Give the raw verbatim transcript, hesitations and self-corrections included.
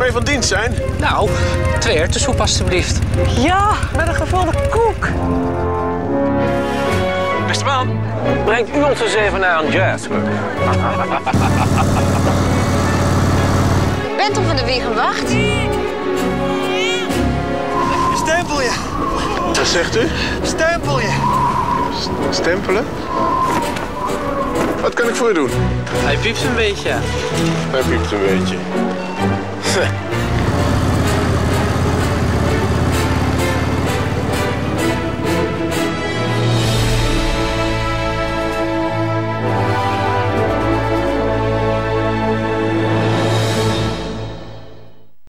je van dienst zijn? Nou, twee erwtensoep alstublieft. Ja, met een gevulde koek. Beste man, brengt u ons eens even naar een jazzclub. Bent u van de Wiegenwacht? Stempel je. Wat zegt u? Stempel je. S- Stempelen? Wat kan ik voor u doen? Hij piept een beetje. Hij piept een beetje.